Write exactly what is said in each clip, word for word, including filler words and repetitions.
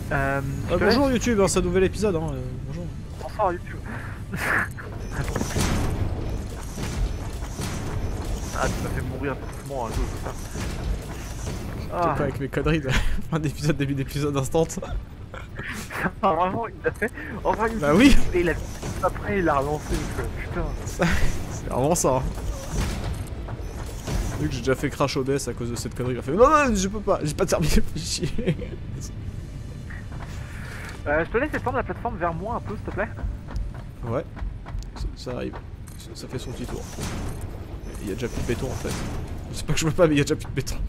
Euh, ah, bonjour YouTube, hein, c'est un nouvel épisode. Hein, euh, bonjour. Bonsoir YouTube. Ah, tu m'as fait mourir doucement un jour, c'est ça. Ah. T'es pas avec mes conneries de fin d'épisode, début d'épisode instant. Ah, vraiment, il l'a fait. Enfin, il bah oui. Et il a... Après, il a relancé. Putain. C'est vraiment ça. Hein. Vu que j'ai déjà fait crash O B S à cause de cette connerie, il a fait non, non, je peux pas, j'ai pas terminé le fichier. euh, je te laisse étendre la plateforme vers moi un peu, s'il te plaît. Ouais, ça, ça arrive. Ça, ça fait son petit tour. Il y a déjà plus de béton en fait. C'est pas que je veux pas, mais il y a déjà plus de béton.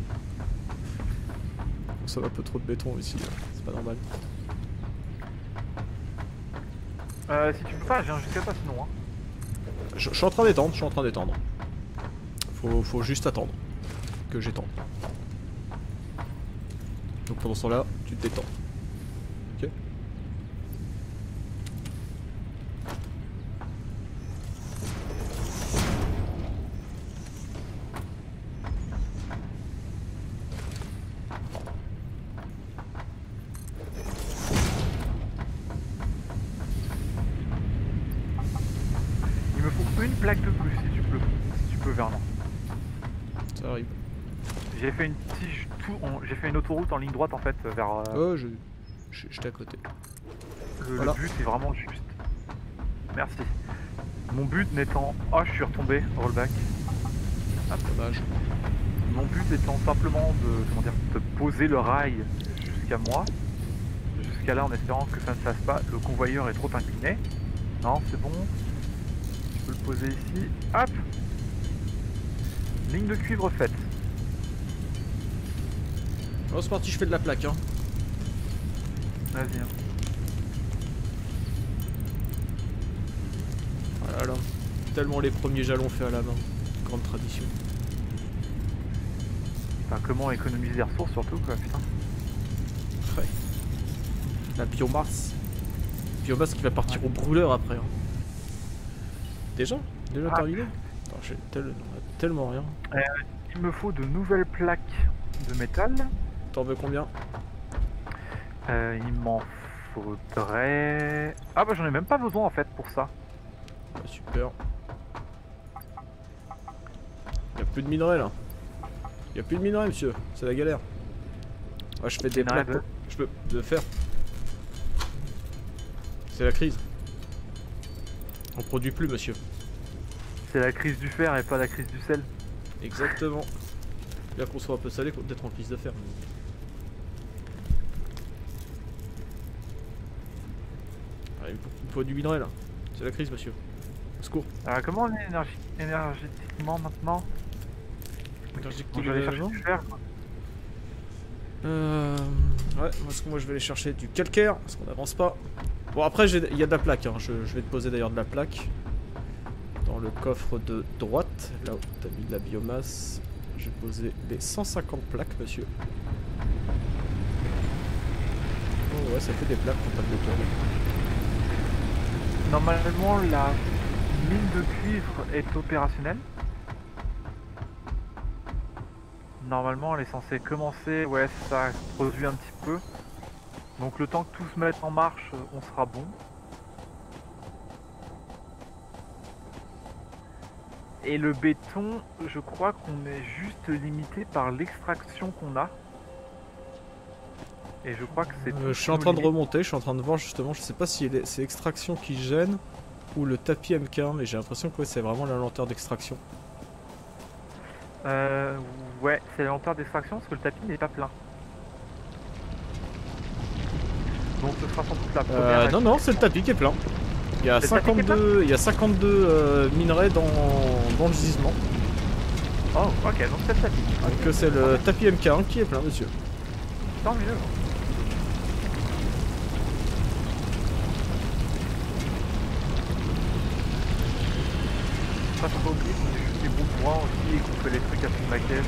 Ça va un peu trop de béton ici, c'est pas normal. Euh, si tu peux pas, je viens jusqu'à toi sinon. Hein. Je, je suis en train d'étendre, je suis en train d'étendre. Faut, faut juste attendre que j'étende. Donc pendant ce temps-là, tu te détends. Ok. Il me faut une plaque de plus si tu peux, si tu peux Vernon. Ça arrive. J'ai fait une tige tout, j'ai fait une autoroute en ligne droite en fait vers. Euh... Oh, je, j'étais à côté. Le, voilà. le but est vraiment juste. Merci. Mon but n'étant, oh, je suis retombé. Rollback. Ah, dommage. Mon but étant simplement de, comment dire, de poser le rail jusqu'à moi, jusqu'à là en espérant que ça ne fasse pas. Le convoyeur est trop incliné. Non, c'est bon. Je peux le poser ici. Hop. Ligne de cuivre faite. Oh, c'est parti, je fais de la plaque. Hein. Vas-y. Hein. Voilà, tellement les premiers jalons faits à la main. Grande tradition. Enfin, comment économiser des ressources surtout quoi, putain. Ouais. La biomasse. Biomasse qui va partir ouais. au brûleur après. Hein. Déjà Déjà ah. terminé. Attends, j'ai tel... tellement rien. Euh, il me faut de nouvelles plaques de métal. T'en veux combien? euh, Il m'en faudrait... Ah bah j'en ai même pas besoin en fait pour ça. Ah, super. Y'a plus de minerais là. Y'a plus de minerais monsieur, c'est la galère. Ah, je fais des plaques, de... je peux de faire. C'est la crise. On produit plus monsieur. C'est la crise du fer et pas la crise du sel. Exactement. Bien qu'on soit un peu salé d'être en crise de fer. Ah, il faut du minerai là. C'est la crise monsieur. Au secours. Alors comment on est énergie... énergétiquement maintenant? Énergétiquement bon, je vais aller chercher du fer. Euh... Ouais, parce que moi je vais aller chercher du calcaire, parce qu'on n'avance pas. Bon après il y a de la plaque, hein. je, je vais te poser d'ailleurs de la plaque. Dans le coffre de droite, là où tu as mis de la biomasse. J'ai posé les cent cinquante plaques monsieur. Oh ouais, ça fait des plaques pour pas de béton. Normalement la mine de cuivre est opérationnelle. Normalement elle est censée commencer, ouais ça produit un petit peu. Donc le temps que tout se mette en marche, on sera bon. Et le béton, je crois qu'on est juste limité par l'extraction qu'on a. Et je crois que c'est... Euh, je suis en train de remonter, je suis en train de voir justement, je sais pas si c'est extraction qui gêne ou le tapis M K un, mais j'ai l'impression que ouais, c'est vraiment la lenteur d'extraction. Euh... Ouais, c'est la lenteur d'extraction parce que le tapis n'est pas plein. Donc ce sera sans doute la première... Euh, non, non, c'est le tapis qui est plein. Il y a cinquante-deux, il y a cinquante-deux euh, minerais dans, dans le gisement. Oh, ok, donc c'est le tapis. Donc c'est le tapis M K un qui est plein, monsieur. Tant mieux. Ça, faut pas oublier qu'on est juste des bons points aussi et qu'on fait les trucs à fond de la caisse.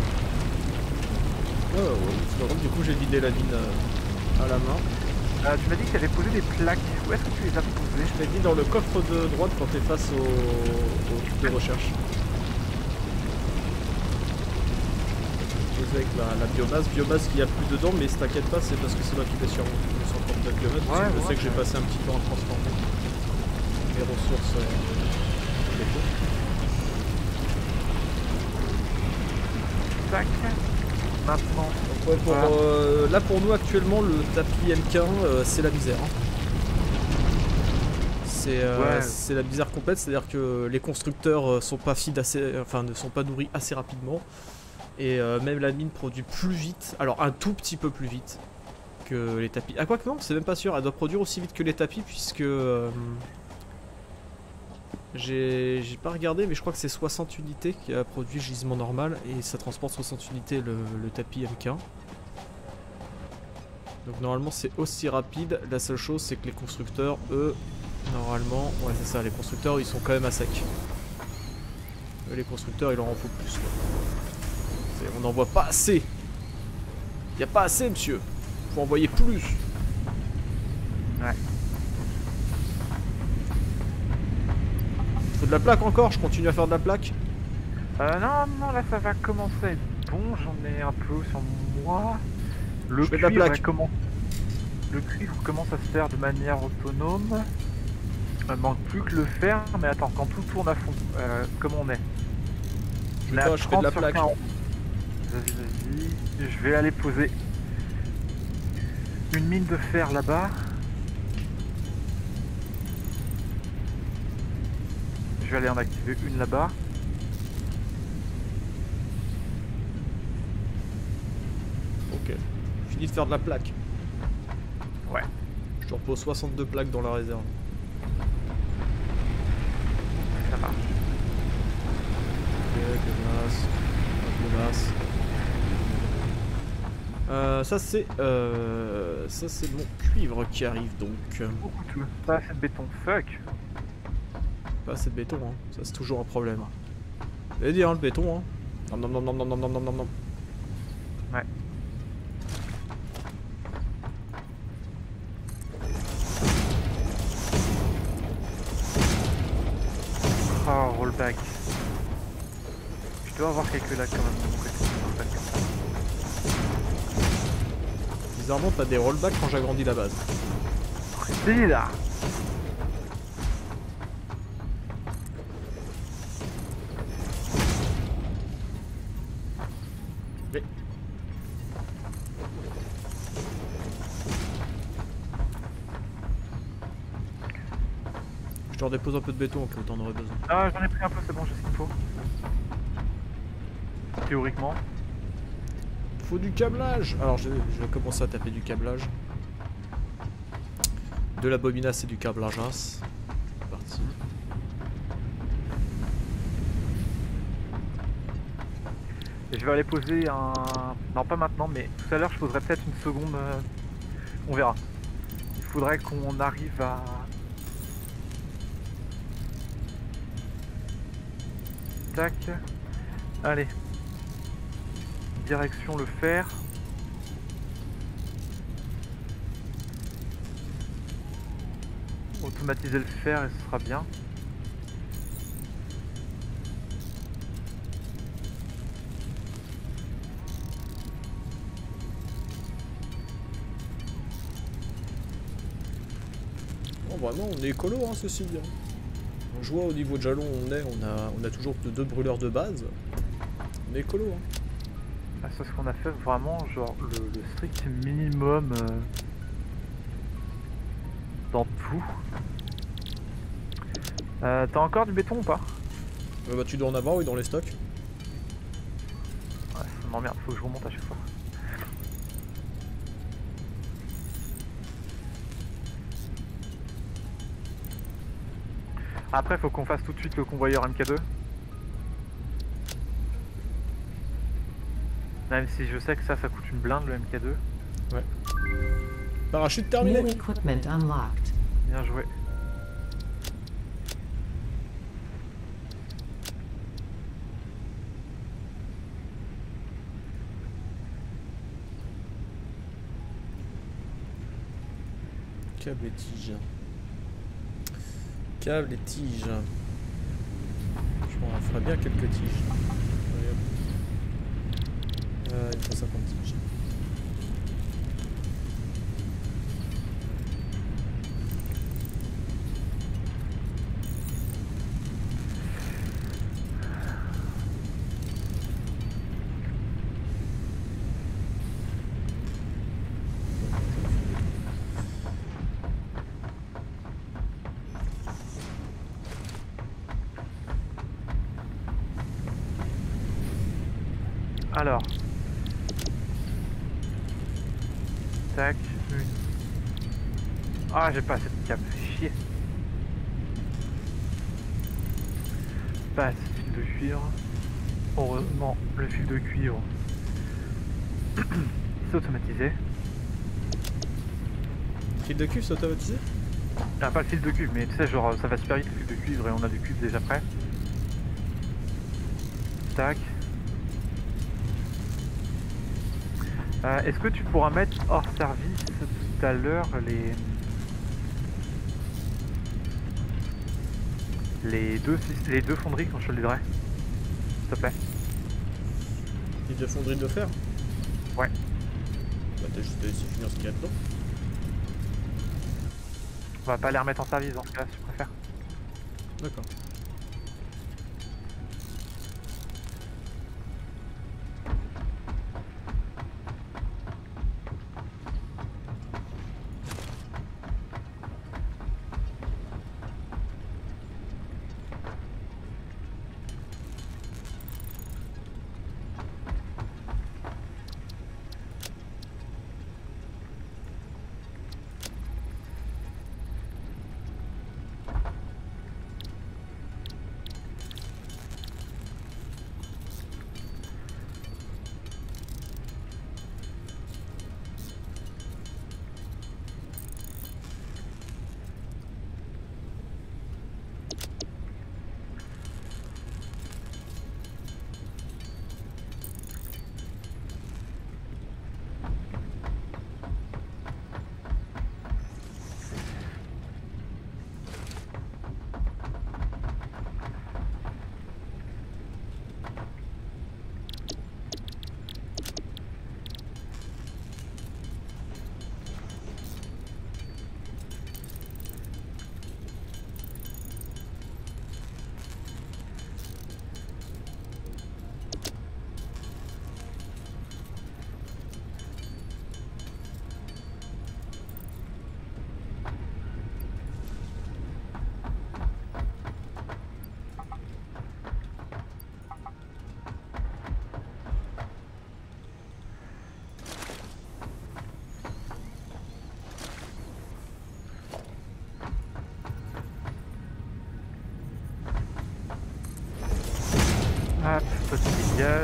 Oh, ouais, c'est pas grave, du coup j'ai vidé la mine euh, à la main. Euh, tu m'as dit que tu avais posé des plaques. Où est-ce que tu les as posées? Je t'ai dit dans le coffre de droite quand tu es face au, au truc de recherche. J'ai avec la, la biomasse. Biomasse qu'il n'y a plus dedans, mais t'inquiète pas, c'est parce que c'est moi qui vais sur sur porte de biomasse. Parce Ouais, que je ouais, sais que j'ai ouais. passé un petit temps à transformer mes ressources euh, végétaux. Tac. Maintenant. Donc ouais, pour, Voilà. euh, là pour nous actuellement, le tapis M K un, euh, c'est la misère. Hein. C'est euh, Ouais. c'est la misère complète, c'est-à-dire que les constructeurs euh, sont pas feed assez, enfin ne sont pas nourris assez rapidement. Et euh, même la mine produit plus vite, alors un tout petit peu plus vite que les tapis. Ah quoi que non, c'est même pas sûr, elle doit produire aussi vite que les tapis puisque euh, j'ai j'ai pas regardé mais je crois que c'est soixante unités qui a produit le gisement normal et ça transporte soixante unités le, le tapis M K. Donc normalement c'est aussi rapide, la seule chose c'est que les constructeurs eux, normalement, ouais c'est ça, les constructeurs ils sont quand même à sec. Eux, les constructeurs il leur en faut plus quoi. On n'en voit pas assez. Il n'y a pas assez, monsieur. Faut envoyer plus. Ouais. Faut de la plaque encore. Je continue à faire de la plaque. Euh, non, non, là ça va commencer. Bon, j'en ai un peu sur moi. Le Je fais de la cuivre, plaque. va commen- le cuivre commence à se faire de manière autonome. Il manque plus que le fer, mais attends, quand tout tourne à fond, euh, comme on est. Je On est sais à pas, je fais de la trente sur plaque. quarante. Vas-y, vas-y. Je vais aller poser une mine de fer là-bas. Je vais aller en activer une là-bas. Ok. Fini de faire de la plaque. Ouais. Je te repose soixante-deux plaques dans la réserve. Ça marche. Ok, biomasse. Biomasse. Euh, ça c'est euh, ça c'est mon cuivre qui arrive donc. Beaucoup de pas assez de béton. Fuck. Pas assez de béton, hein. Ça c'est toujours un problème. Vous allez dire hein, le béton, hein. Non non non non non non non non non. Ouais. Oh, rollback. Je dois avoir quelques lags quand même de mon côté. Rollback. Bizarrement t'as des rollbacks quand j'agrandis la base. C'est là. Mais... Je te redépose un peu de béton au cas où t'en aurais besoin. Ah, j'en ai pris un peu, c'est bon, j'ai ce qu'il faut. Théoriquement. Faut du câblage. Alors je, je vais commencer à taper du câblage. De la bobinasse et du câblage. C'est parti. Et je vais aller poser un... Non, pas maintenant, mais tout à l'heure, je poserai peut-être une seconde... euh, On verra. Il faudrait qu'on arrive à... Tac. Allez. Direction le fer. Automatiser le fer et ce sera bien. Bon, vraiment, on est écolo, hein, ceci dit. On voit au niveau de jalon où on est, on a, on a toujours que deux brûleurs de base. On est écolo, hein. Ah, c'est ce qu'on a fait vraiment, genre le, le strict minimum euh, dans tout. Euh, T'as encore du béton ou pas? Euh, bah, tu dois en avoir, oui, dans les stocks. Ouais, ça m'emmerde, faut que je remonte à chaque fois. Après, faut qu'on fasse tout de suite le convoyeur M K deux. Même si je sais que ça, ça coûte une blinde le M K deux. Ouais. Parachute terminé. New equipment unlocked. Bien joué. Câble et tige. Câble et tige. Je m'en ferai bien quelques tiges. Allez, hop. Euh, il me faut cinquante. Alors. Tac. Une. Ah, j'ai pas assez de câble. Chier. Pas assez de fil de cuivre. Heureusement, le fil de cuivre. C'est automatisé. Fil de cuivre, c'est automatisé? Ah, pas le fil de cuivre, mais tu sais, genre ça va super vite le fil de cuivre et on a du cuivre déjà prêt. Tac. Euh, Est-ce que tu pourras mettre hors service tout à l'heure les les deux les deux fonderies quand je te les donnerai, s'il te plaît? Les deux fonderies de fer? Ouais. Bah t'as juste à laisser finir ce qu'il y a dedans. On va pas les remettre en service dans ce cas-là si tu préfères. D'accord. Hop, petit gage.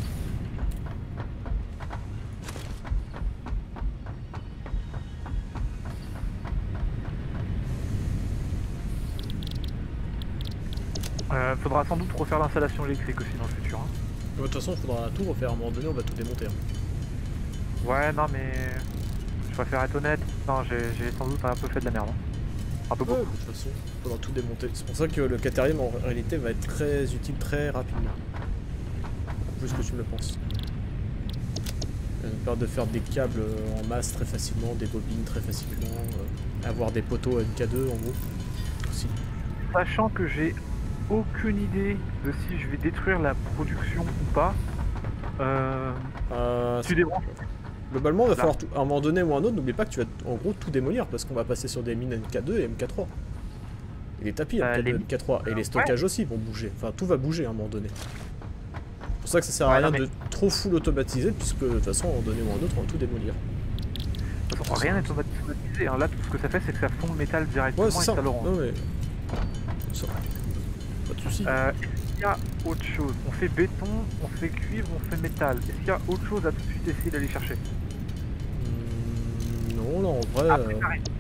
Euh, faudra sans doute refaire l'installation électrique aussi dans le futur. Hein. De toute façon, il faudra tout refaire. À un moment donné, on va tout démonter. Hein. Ouais, non, mais je préfère être honnête. Non, j'ai sans doute un peu fait de la merde. Hein. Un peu Ouais, beaucoup. de toute façon, il faudra tout démonter. C'est pour ça que le Caterium en réalité va être très utile très rapidement. Plus que tu me le penses. Ça nous permet de faire des câbles en masse très facilement, des bobines très facilement, euh, avoir des poteaux M K deux en gros. Aussi. Sachant que j'ai aucune idée de si je vais détruire la production ou pas. Euh, Euh, tu débranches. Globalement, il va Là. falloir tout, à un moment donné ou à un autre, n'oublie pas que tu vas en gros tout démolir parce qu'on va passer sur des mines M K deux et M K trois. Et les tapis Euh, M K deux, les- M K trois et les stockages aussi vont bouger. Enfin, tout va bouger à un moment donné. C'est pour ça que ça sert à Ouais, rien non, mais- de trop full automatiser puisque de toute façon, à un moment donné ou à un autre, on va tout démolir. De toute façon, rien n'est automatisé. Hein. Là, tout ce que ça fait, c'est que ça fond le métal directement Ouais, c'est et ça. ça le rend. Non, mais... ça. Pas de soucis. Euh, Est-ce qu'il y a autre chose? On fait béton, on fait cuivre, on fait métal. Est-ce qu'il y a autre chose à tout de suite essayer d'aller chercher? Hmm, non, là en vrai. Après, euh, ça arrive.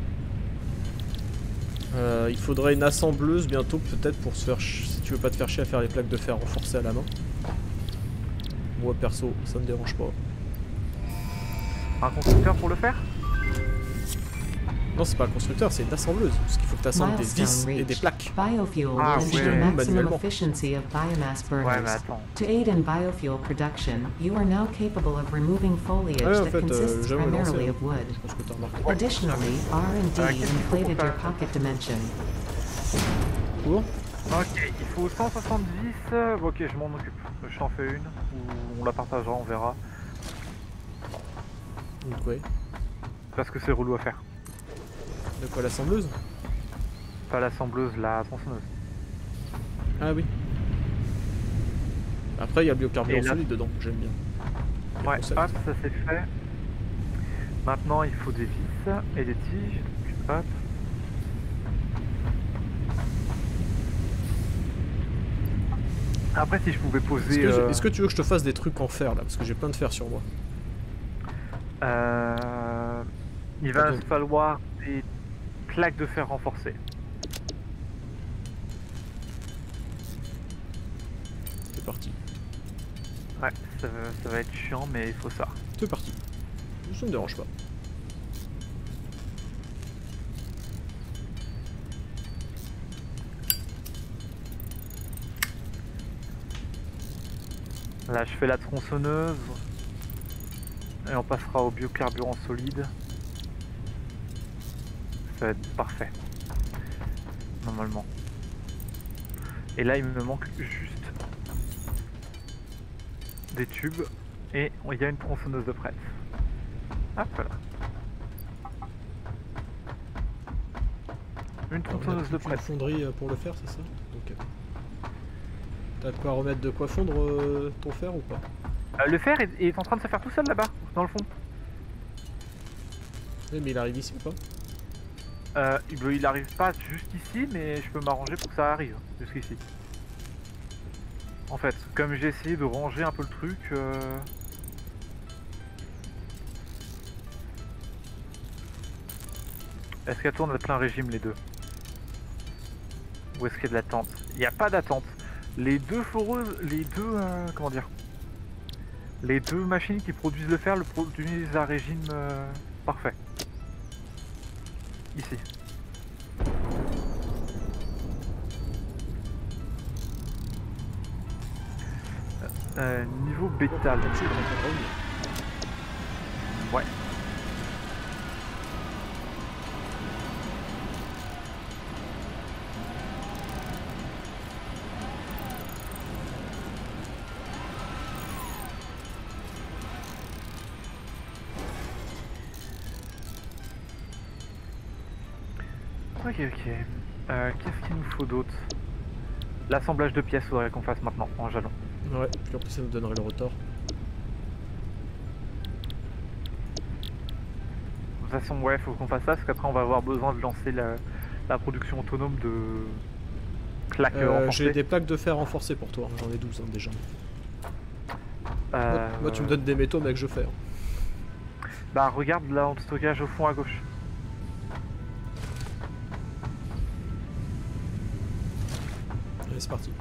euh, il faudrait une assembleuse bientôt, peut-être pour se faire. ch- Si tu veux pas te faire chier à faire les plaques de fer renforcées à la main. Moi perso, ça me dérange pas. Un constructeur pour le faire? Non, c'est pas le constructeur, c'est une assembleuse. Parce qu'il faut que tu assembles des vis et des plaques. Biofuel Ah, will ensure ouais. maximum Manuellement. efficiency of biomass Ouais, burners. mais attends. To aid in biofuel production, you are now capable of removing foliage Ouais, en that fait, euh, consists jamais lancé. primarily hein. of wood. Je pense que t'as remarqué. Additionally, R and Euh, D qu'est-ce qu'il faut inflated qu'on your fasse pocket dimension. Pour Ok, il faut cent soixante vis. euh, Ok, je m'en occupe. Je t'en fais une, ou on la partagera, on verra. Donc, ouais. Parce que c'est relou à faire. De quoi, l'assembleuse? Pas l'assembleuse, la tronçonneuse. Ah oui. Après, il y a le biocarburant Et là- solide dedans, j'aime bien. Le Ouais, concept. hop, ça c'est fait. Maintenant, il faut des vis et des tiges. Hop. Après, si je pouvais Est-ce poser... que, euh, est-ce que tu veux que je te fasse des trucs en fer là? Parce que j'ai plein de fer sur moi. euh, il va Attends. nous falloir des plaques de fer renforcées. C'est parti. Ouais, ça, va- ça va être chiant, mais il faut ça. C'est parti. Ça me dérange pas. Là, je fais la tronçonneuse. Et on passera au biocarburant solide. Ça va être parfait. Normalement. Et là, il me manque juste des tubes. Et il y a une tronçonneuse de prête. Hop là. Une On a tronçonneuse de toute une prête. fonderie euh, pour le fer, c'est ça? Ok. T'as de quoi remettre de quoi fondre euh, ton fer ou pas? Euh, le fer est, est en train de se faire tout seul là-bas, dans le fond. Oui, mais il arrive ici ou pas? Euh, il, il arrive pas juste ici, mais je peux m'arranger pour que ça arrive jusqu'ici. En fait, comme j'ai essayé de ranger un peu le truc. Euh... Est-ce qu'elles tournent à plein régime les deux? Ou est-ce qu'il y a de l'attente? Il n'y a pas d'attente. Les deux foreuses, les deux, euh, comment dire, les deux machines qui produisent le fer le produisent à régime euh, parfait. Ici. Euh, niveau bétal. Ouais. Ok, ok. Euh, Qu'est-ce qu'il nous faut d'autre? L'assemblage de pièces faudrait qu'on fasse maintenant, en jalon. Ouais, puis en plus ça nous donnerait le rotor. De toute façon, ouais, faut qu'on fasse ça, parce qu'après on va avoir besoin de lancer la, la production autonome de plaques Euh, renforcées. j'ai des plaques de fer renforcées pour toi, j'en ai douze hein, déjà. Euh, Moi, moi, tu me donnes des métaux mec, je fais. Bah regarde là en stockage au fond à gauche. Allez, c'est parti.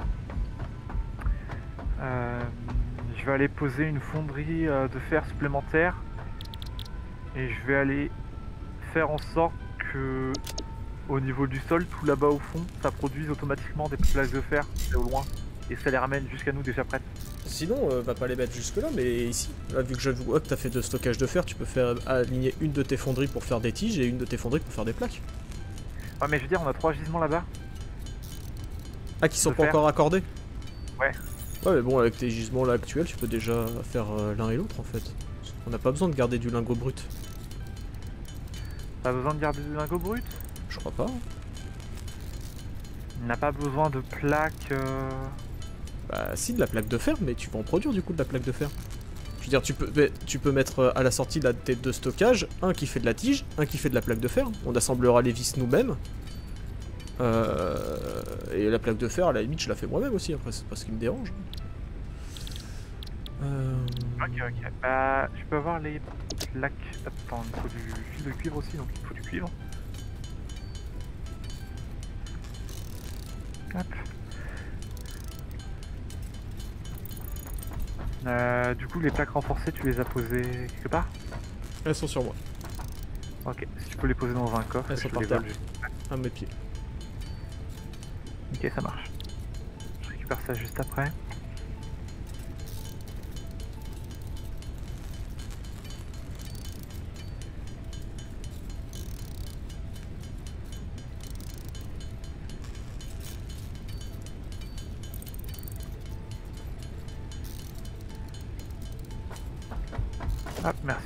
Euh, je vais aller poser une fonderie euh, de fer supplémentaire. Et je vais aller faire en sorte que au niveau du sol, tout là-bas au fond, ça produise automatiquement des plaques de fer au loin. Et ça les ramène jusqu'à nous déjà prêtes. Sinon, euh, va pas les mettre jusque là, mais ici, là, vu que je vois que t'as fait de stockage de fer, tu peux faire aligner une de tes fonderies pour faire des tiges et une de tes fonderies pour faire des plaques. Ouais mais je veux dire, on a trois gisements là-bas. Ah, qui sont De pas fer. encore accordés? Ouais. Ouais, mais bon, avec tes gisements là actuels, tu peux déjà faire euh, l'un et l'autre en fait. On n'a pas besoin de garder du lingot brut. Pas besoin de garder du lingot brut. Je crois pas. On n'a pas besoin de plaques. Euh... Bah, si, de la plaque de fer, mais tu vas en produire du coup de la plaque de fer. Je veux dire, tu peux, mais tu peux mettre euh, à la sortie de la tête de stockage un qui fait de la tige, un qui fait de la plaque de fer. On assemblera les vis nous-mêmes. Euh, et la plaque de fer, à la limite, je la fais moi-même aussi, après, c'est pas ce qui me dérange. Euh... Ok, ok. Bah, je peux avoir les plaques. Attends, il faut du fil de cuivre aussi, donc il faut du cuivre. Hop. Euh, du coup, les plaques renforcées, tu les as posées quelque part? Elles sont sur moi. Ok, si tu peux les poser dans un coffre, Elles je sont te par les terre. vole juste. À mes pieds. Ok, ça marche. Je récupère ça juste après. Hop, merci.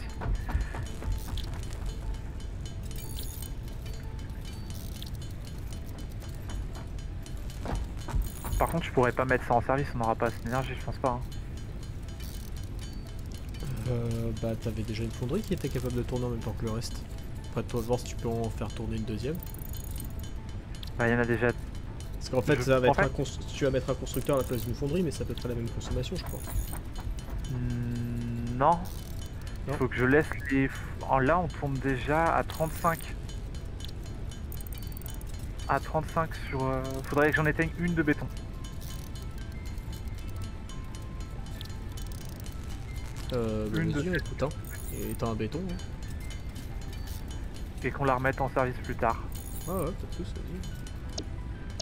Par contre, je pourrais pas mettre ça en service, on n'aura pas assez d'énergie, je pense pas. Hein. Euh, bah t'avais déjà une fonderie qui était capable de tourner en même temps que le reste. Après toi de voir si tu peux en faire tourner une deuxième. Bah, il y en a déjà. Parce qu'en fait, Je- ça va en être fait- un cons- tu vas mettre un constructeur à la place d'une fonderie, mais c'est à peu près la même consommation, je crois. Hmm, non. Il Non. faut que je laisse les. En là, on tourne déjà à trente-cinq. À trente-cinq sur. euh, Faudrait que j'en éteigne une de béton. Euh, bah Une de vas-y, ces- écoute, hein. Et t'as un béton, hein. Et qu'on la remette en service plus tard. Ah ouais, pas de soucis, vas-y.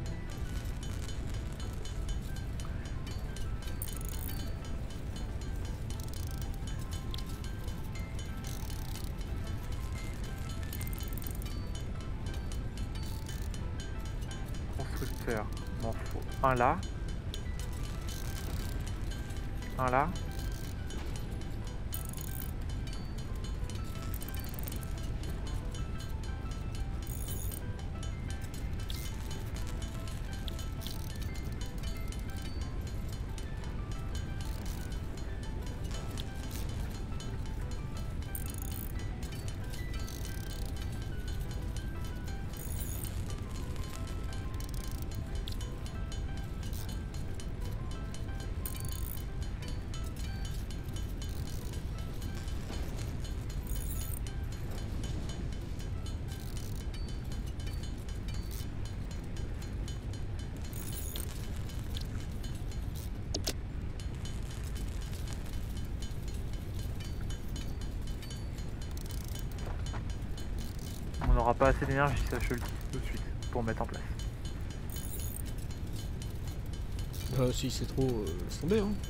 Constructeur. Il m'en faut un là. Un là. On n'aura pas assez d'énergie, ça je le dis tout de suite, pour mettre en place. Euh, si c'est trop, euh, laisse tomber, hein.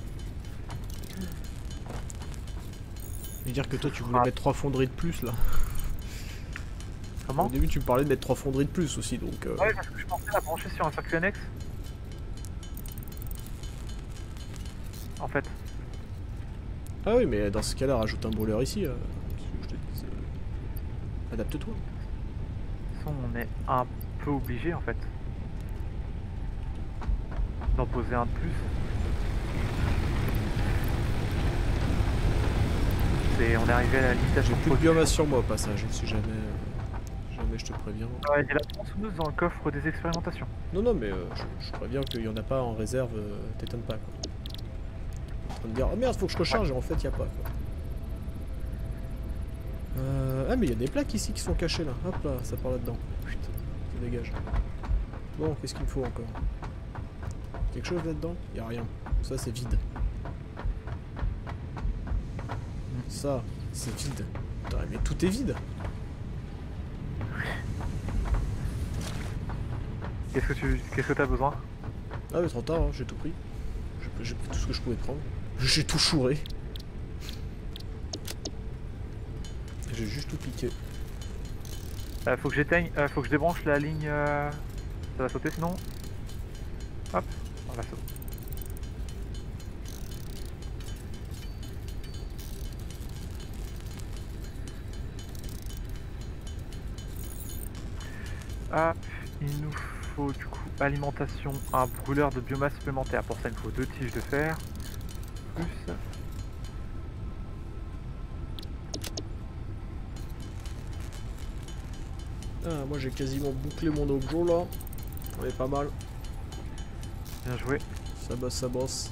Et dire que toi tu voulais Ah. mettre trois fonderies de plus là. Comment? Au début tu me parlais de mettre trois fonderies de plus aussi, donc... Euh... Ouais, parce que je pensais la brancher sur un circuit annexe. En fait. Ah oui, mais dans ce cas-là, rajoute un brûleur ici. Euh... Je te dis, euh, adapte-toi. De toute façon, on est un peu obligé en fait d'en poser un de plus. C'est, on est arrivé à la J'ai limitation plus de biomasse sur moi au passage, si jamais, euh, jamais je te préviens. Ouais, il y a la tronçonneuse dans le coffre des expérimentations. Non, non, mais euh, je, je préviens qu'il y en a pas en réserve, euh, t'étonnes pas quoi. En train de dire, oh merde, faut que je recharge, et en fait, il y a pas quoi. Euh... Ah, mais il y a des plaques ici qui sont cachées là. Hop là, ça part là-dedans. Putain, ça dégage. Bon, qu'est-ce qu'il me faut encore? Quelque chose là-dedans? Il y a rien. Ça, c'est vide. Ça, c'est vide. Putain, mais tout est vide. Qu'est-ce que tu, qu'est-ce que t'as besoin? Ah, mais trop tard, hein, j'ai tout pris. J'ai- J'ai pris tout ce que je pouvais prendre. J'ai tout chouré. J'ai juste tout piqué. Euh, faut que j'éteigne, euh, faut que je débranche la ligne. euh, Ça va sauter sinon. Hop, on va sauter. Ah, il nous faut du coup alimentation, un brûleur de biomasse supplémentaire. Pour ça, il nous faut deux tiges de fer. Plus. Ah, moi j'ai quasiment bouclé mon objo là. On est pas mal. Bien joué. Ça bosse, ça bosse.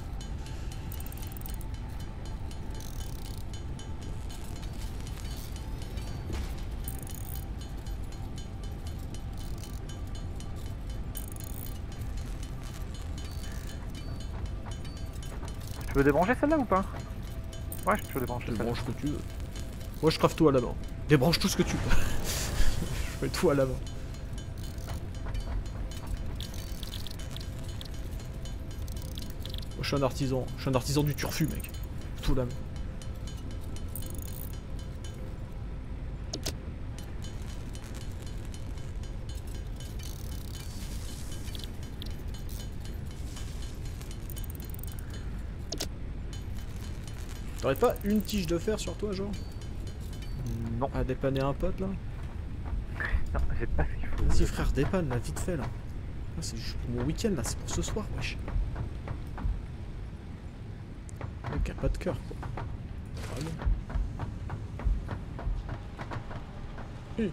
Tu veux débrancher celle-là ou pas? Ouais, je peux débrancher Tu celle-là. branches ce que tu veux. Moi je crave tout à la main. Débranche tout ce que tu peux. Je fais tout à la main. Moi, je suis un artisan. Je suis un artisan du turfu, mec. Tout à la main. T'aurais pas une tige de fer sur toi, genre? Non, À dépanner un pote, là? non, j'ai pas ce qu'il faut. Vas-y, frère, dépanne, là, vite fait, là. Ah, c'est juste pour mon week-end, là, c'est pour ce soir, wesh. Le mec a pas de cœur, quoi. Vraiment. Oui.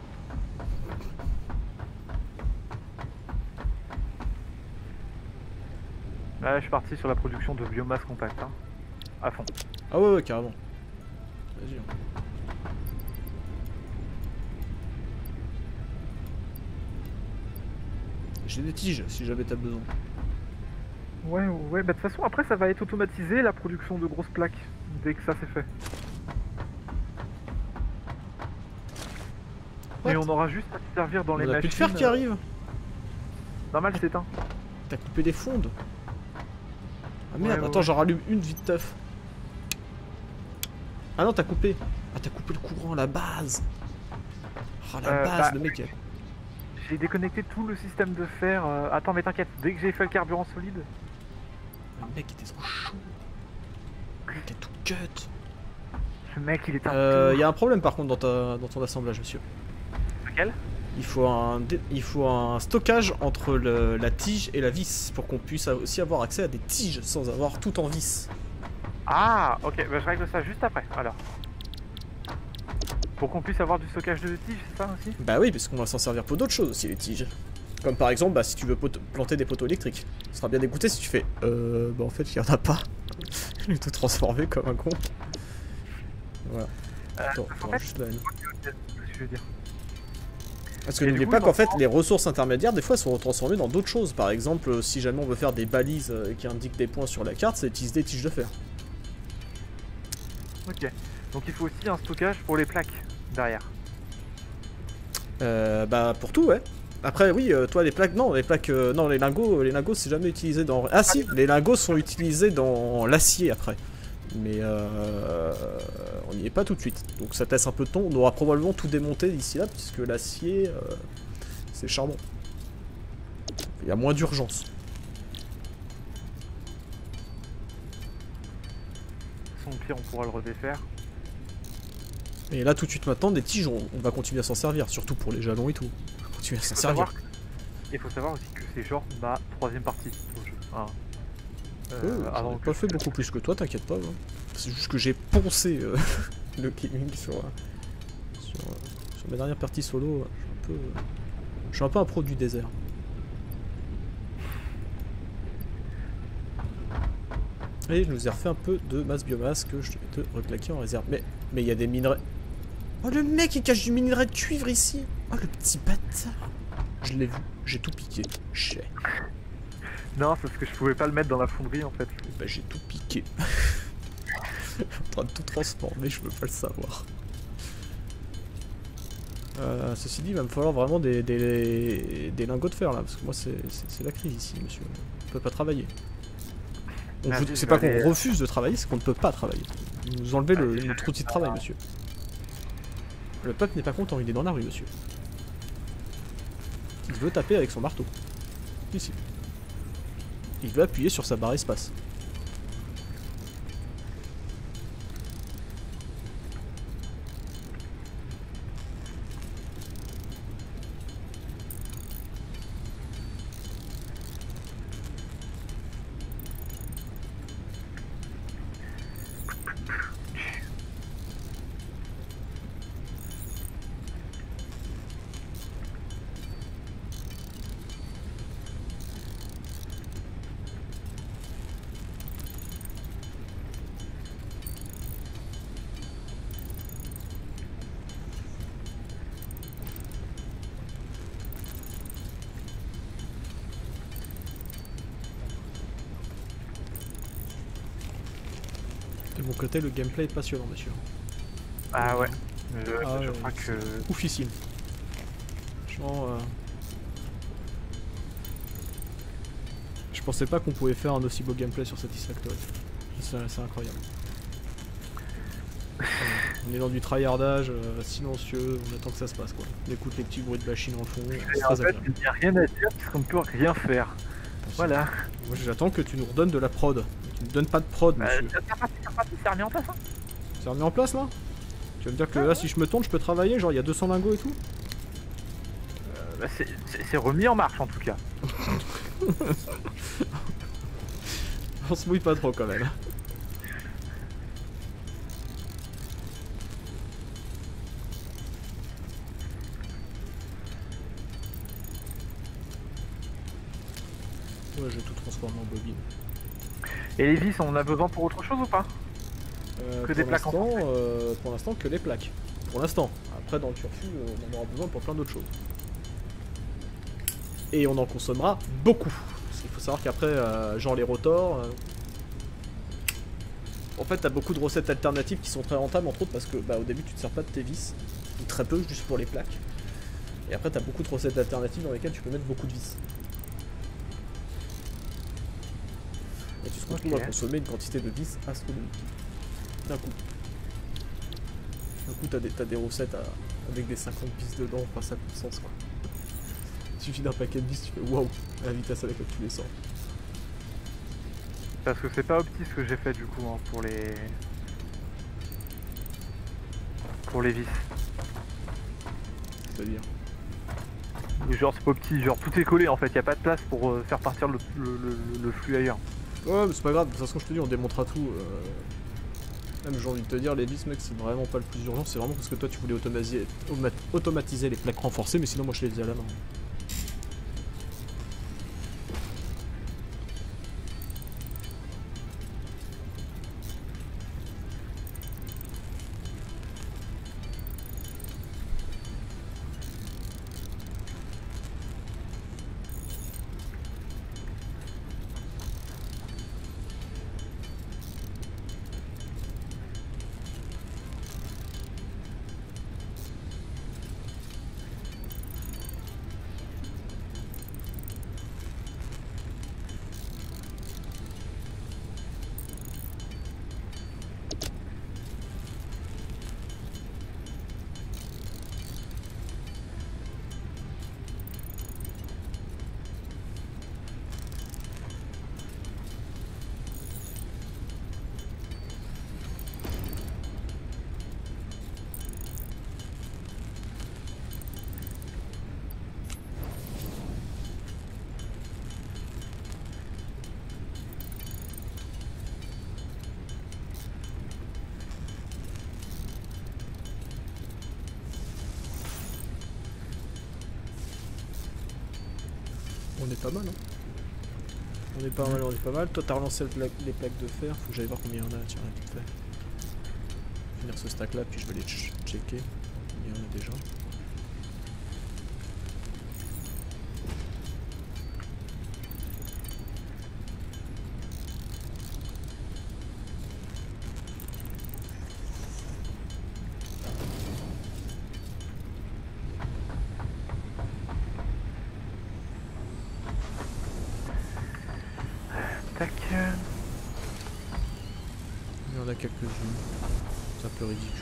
Là, je suis parti sur la production de biomasse compacte, hein. À fond. Ah ouais, ouais, carrément. Vas-y. hein. J'ai des tiges, si jamais t'as besoin. Ouais, ouais, bah de toute façon, après, ça va être automatisé, la production de grosses plaques, dès que ça c'est fait. What Et on aura juste à se servir dans les On a machines. plus de fer qui euh, arrive. Normal, c'est éteint. T'as coupé des fondes. Ah merde, Ouais, ouais, attends, ouais. j'en rallume une vite teuf. Ah non, t'as coupé. Ah, t'as coupé le courant à la base. Ah, la Euh, base, bah, le mec. elle- J'ai déconnecté tout le système de fer. euh, Attends, mais t'inquiète, dès que j'ai fait le carburant solide. Le mec était trop chaud. Le mec a tout cut. Le mec, il est un Euh, peu. y a un problème par contre dans, ta, dans ton assemblage, monsieur. Lequel? Il faut un, dé- il faut un stockage entre le- la tige et la vis pour qu'on puisse a- aussi avoir accès à des tiges sans avoir tout en vis. Ah, ok, bah, je règle ça juste après, alors. Pour qu'on puisse avoir du stockage de tiges, c'est ça aussi? Bah oui, parce qu'on va s'en servir pour d'autres choses aussi, les tiges. Comme par exemple, bah, si tu veux pot- planter des poteaux électriques. Ce sera bien dégoûté si tu fais Euh, bah en fait, il y en a pas. Je vais tout transformer comme un con. Voilà. Euh, Attends, en attends, fait- juste la haine. C'est ce que je veux dire. Parce que Et du n'oubliez coup, pas ils qu'en en fait, font- les ressources intermédiaires, des fois, elles sont transformées dans d'autres choses. Par exemple, euh, si jamais on veut faire des balises euh, qui indiquent des points sur la carte, c'est utiliser des tiges de fer. Ok. Donc il faut aussi un stockage pour les plaques derrière. Euh, bah pour tout, ouais. Après, oui, euh, toi, les plaques, non, les plaques, euh, non, les lingots, les lingots, c'est jamais utilisé dans. Ah si, les lingots sont utilisés dans l'acier après. Mais euh, on n'y est pas tout de suite. Donc ça te laisse un peu de temps. On aura probablement tout démonté d'ici là, puisque l'acier, euh, c'est charbon. Il y a moins d'urgence. Son pire, on pourra le redéfaire. Et là, tout de suite maintenant, des tiges, on, on va continuer à s'en servir, surtout pour les jalons et tout. On va continuer à Il s'en faut servir. savoir que- Il faut savoir aussi que c'est genre ma troisième partie au jeu. Hein. Euh, Euh, j'en ai avant pas que- fait beaucoup plus que toi, t'inquiète pas. hein. C'est juste que j'ai poncé euh, le gaming sur, euh, sur, euh, sur mes dernières parties solo. euh, Je suis un peu, euh, je suis un peu un pro du désert. Et je nous ai refait un peu de masse biomasse que je vais te reclaquer en réserve. Mais mais il y a des minerais. Oh le mec il cache du minerai de cuivre ici. Oh le petit bâtard. Je l'ai vu, j'ai tout piqué. Chais. Non, c'est parce que je pouvais pas le mettre dans la fonderie en fait. Bah j'ai tout piqué. Je suis en train de tout transformer, je veux pas le savoir. Euh, ceci dit, il va me falloir vraiment des, des, des lingots de fer là, parce que moi c'est c'est- c'est la crise ici, monsieur. On peut pas travailler. On Ah, veut- je C'est vais pas aller- qu'on refuse de travailler, c'est qu'on ne peut pas travailler. Vous nous enlevez le, notre outil de travail, monsieur. Le peuple n'est pas content, il est dans la rue, monsieur. Il veut taper avec son marteau. Ici. Il veut appuyer sur sa barre espace. De mon côté, le gameplay est passionnant, monsieur. Ah ouais. Je, Ah, je ouais, crois que... Oufissime. Franchement, euh... je pensais pas qu'on pouvait faire un aussi beau gameplay sur Satisfactory. C'est incroyable. On est dans du tryhardage euh, silencieux, on attend que ça se passe quoi. On écoute les petits bruits de machine en fond, c'est Et en très fait, agréable. il n'y a rien à dire parce qu'on ne peut rien faire. Voilà. Moi j'attends que tu nous redonnes de la prod. Tu ne donnes pas de prod, Bah, monsieur. ça sert pas, ça sert pas, c'est remis en place. Hein. C'est remis en place là? Tu vas me dire que Ouais, là ouais. si je me tourne je peux travailler, genre il y a deux cents lingots et tout? Euh, bah, c'est- c'est c'est remis en marche en tout cas. On se mouille pas trop quand même. Ouais, je vais tout transformer en bobine. Et les vis, on en a besoin pour autre chose ou pas? Euh, Que des pour plaques en l'instant, forfait. euh, pour l'instant que les plaques. Pour l'instant. Après dans le turfu, euh, on en aura besoin pour plein d'autres choses. Et on en consommera beaucoup. Parce qu'il faut savoir qu'après, euh, genre les rotors... euh, En fait, t'as beaucoup de recettes alternatives qui sont très rentables, entre autres parce que bah, au début tu te sers pas de tes vis, ou très peu, juste pour les plaques. Et après, t'as beaucoup de recettes alternatives dans lesquelles tu peux mettre beaucoup de vis. Et tu te retrouves Ok. à consommer une quantité de vis astronomique. D'un coup. D'un coup, t'as des, t'as des recettes à- avec des cinquante vis dedans, enfin ça a plus de sens quoi. Il suffit d'un paquet de vis, tu fais waouh, la vitesse avec laquelle tu les sors. Parce que c'est pas opti ce que j'ai fait du coup hein, pour les... Pour les vis. C'est-à-dire. Genre c'est pas opti, genre tout est collé en fait, y a pas de place pour euh, faire partir le, le- le- le flux ailleurs. Ouais, mais c'est pas grave, de toute façon, je te dis, on démontrera tout. Euh... Même j'ai envie de te dire, les vis, mec, c'est vraiment pas le plus urgent, c'est vraiment parce que toi tu voulais automatiser, aumat- automatiser les plaques renforcées, mais sinon, moi je les faisais à la main. On est pas mal, hein. On est pas mal, on est pas mal. Toi, t'as relancé le pla- les plaques de fer, faut que j'aille voir combien il y en a, tiens, vite fait. Finir ce stack là, puis je vais les ch- checker. Combien il y en a déjà. Tac. Il y en a quelques-unes. C'est un peu ridicule.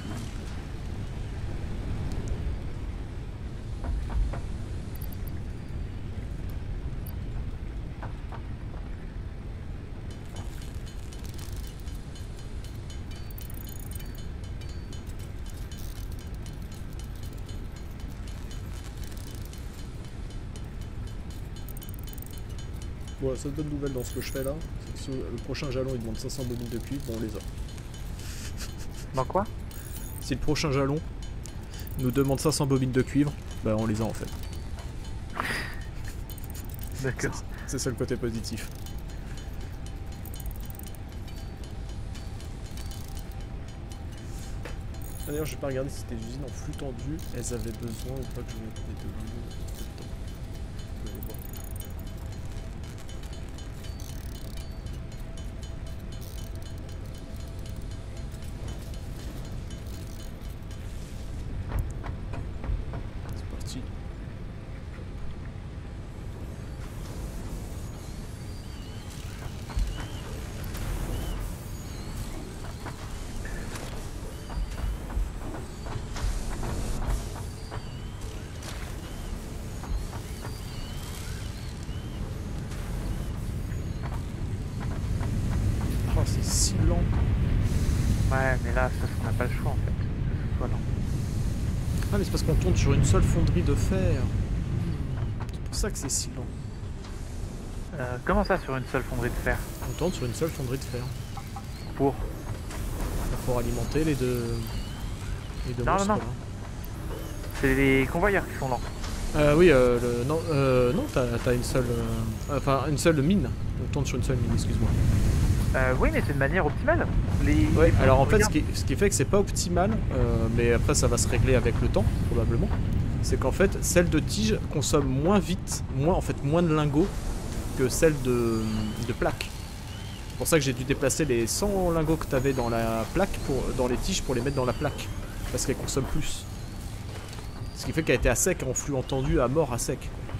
Bon, la seule bonne nouvelle dans ce que je fais là, c'est que ce- le prochain jalon il demande cinq cents bobines de cuivre, bon on les a. Dans quoi? Si le prochain jalon nous demande cinq cents bobines de cuivre, bah on les a en fait. D'accord. C'est ça le côté positif. Ah, D'ailleurs, j'ai pas regardé si c'était des usines en flux tendu, elles avaient besoin ou pas que je mette des deux lignes. Je vais aller voir. mais là, ça, on n'a pas le choix en fait. Voilà. Ah mais c'est parce qu'on tourne sur une seule fonderie de fer. C'est pour ça que c'est si lent. Euh, comment ça sur une seule fonderie de fer? On tourne sur une seule fonderie de fer. Pour Pour alimenter les deux... Les deux Non, monstres, non, non. là. C'est les convoyeurs qui sont lents. Euh, oui, euh, le... non, euh, non t'as t'as une seule... euh, Enfin, une seule mine. On tourne sur une seule mine, excuse-moi. Euh, oui, mais c'est de manière optimale. Les... Ouais, les alors en fait, ce regarde. qui, ce qui fait que c'est pas optimal, euh, mais après ça va se régler avec le temps, probablement, c'est qu'en fait, celle de tige consomme moins vite, moins, en fait, moins de lingots que celle de, de plaque. C'est pour ça que j'ai dû déplacer les cent lingots que t'avais dans la plaque, pour, dans les tiges, pour les mettre dans la plaque. Parce qu'elle consomme plus. Ce qui fait qu'elle était à sec, en flux entendu, à mort à sec.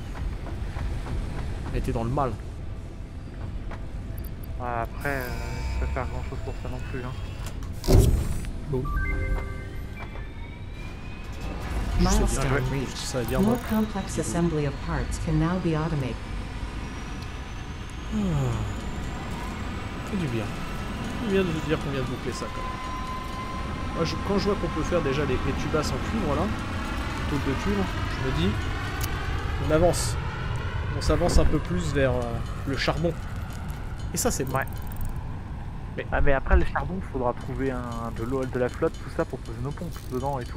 Elle était dans le mal. Ah, après, euh, je peux pas faire grand chose pour ça non plus. Hein. Bon. Je sais Milestone bien, reached. ça veut dire moi. More complex assembly of parts can now be automated. Ah. C'est du bien. C'est bien de se dire qu'on vient de boucler ça quand même. Moi, je, quand je vois qu'on peut faire déjà les, les tubasses en cuivre là, plutôt que de cuivre, je me dis, on avance. On s'avance un peu plus vers euh, le charbon. Et ça c'est bon. Ouais. Mais, ah, mais après le charbon, il faudra trouver un, de l'eau, de la flotte, tout ça pour poser nos pompes dedans et tout.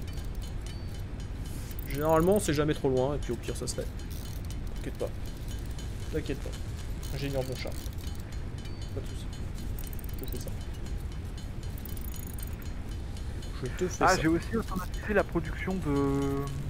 Généralement c'est jamais trop loin et puis au pire ça se fait. T'inquiète pas. T'inquiète pas. Ingénieur bon chat. Pas de soucis. Je te fais ça. Je te fais Ah, ça. j'ai aussi automatisé la production de...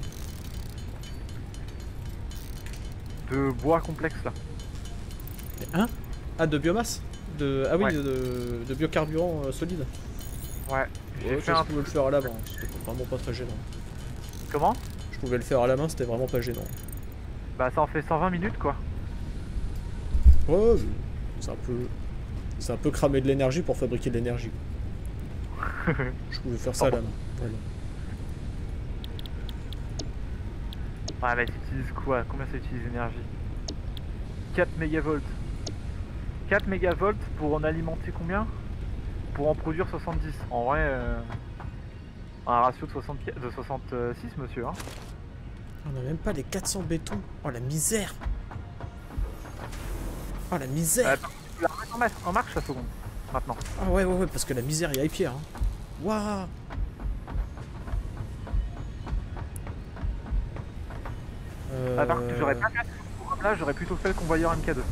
de bois complexe là. Hein? Ah, de biomasse? De... Ah oui, Ouais. de, de, de biocarburant euh, solide. Ouais. J'ai Ouais, fait ça, je un... pouvais le faire à la main, c'était vraiment pas très gênant. Comment? Je pouvais le faire à la main, c'était vraiment pas gênant. Bah ça en fait cent vingt minutes quoi. Ouais, mais c'est un peu... C'est un peu cramer de l'énergie pour fabriquer de l'énergie. Je pouvais faire ça à la main. Voilà. Ah là, t'utilises quoi? Combien ça utilise d'énergie? quatre mégavolts. quatre mégavolts pour en alimenter combien? Pour en produire soixante-dix. En vrai, euh, un ratio de, soixante, de soixante-six, monsieur. Hein. On a même pas les quatre cents bétons. Oh la misère. Oh la misère. Attends, tu la remets en marche, en marche la seconde, maintenant. Ah ouais, ouais, ouais, parce que la misère, il y a Pierre. Hein. Waouh. Euh... Ah, par contre, j'aurais pas fait ce programme-là, j'aurais plutôt fait le convoyeur M K deux.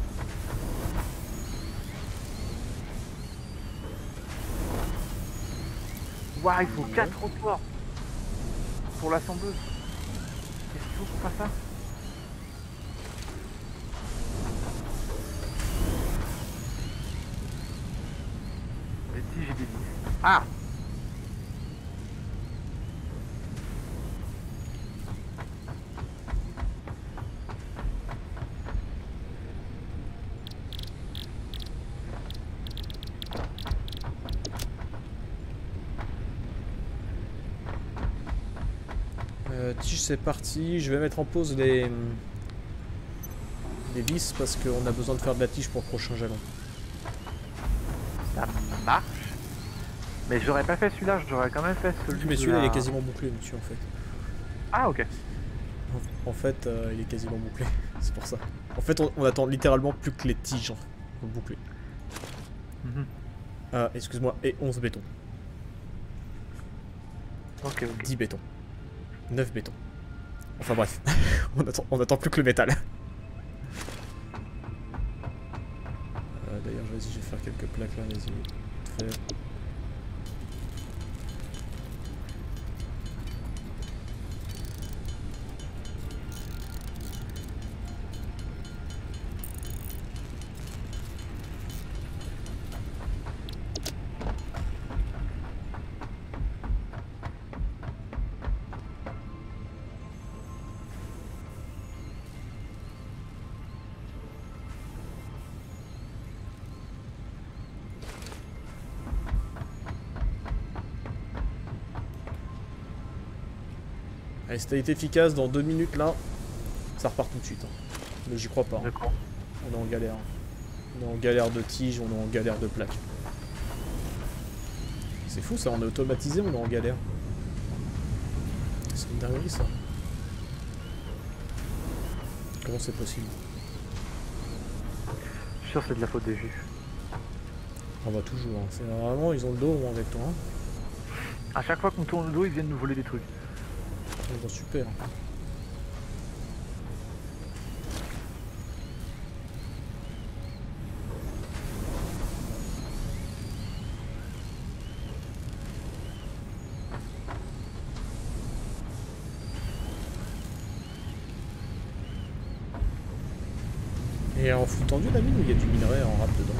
Waouh, il faut quatre rotoirs pour l'assembleuse. Qu'est-ce qu'il faut pour faire ça? Des tiges et des vis. Ah! Euh, tige c'est parti, je vais mettre en pause les, les vis parce qu'on a besoin de faire de la tige pour le prochain jalon. Ça marche. Mais j'aurais pas fait celui-là, j'aurais quand même fait celui Mais de celui-là la- il est quasiment bouclé monsieur en fait. Ah ok. En, en fait euh, il est quasiment bouclé, c'est pour ça. En fait on, on attend littéralement plus que les tiges hein, pour le boucler. Mhm. Ah excuse-moi, et onze bétons. Ok ok. dix bétons. neuf bétons. Enfin bref, on, attend, on attend plus que le métal. Euh, D'ailleurs vas-y je vais faire quelques plaques là, vas-y. Vite fait. Allez, si t'as été efficace dans deux minutes là, ça repart tout de suite. Hein. Mais j'y crois pas. Hein. D'accord. On est en galère. On est en galère de tige, on est en galère de plaques. C'est fou ça, on est automatisé, on est en galère. C'est une dinguerie ça. Comment c'est possible? Je suis sûr que c'est de la faute des juifs. On va toujours, hein. C'est vraiment, ils ont le dos au moins avec toi. Hein. À chaque fois qu'on tourne le dos, ils viennent nous voler des trucs. Bon, super. Et en flux tendu la mine ou il y a du minerai en rap dedans?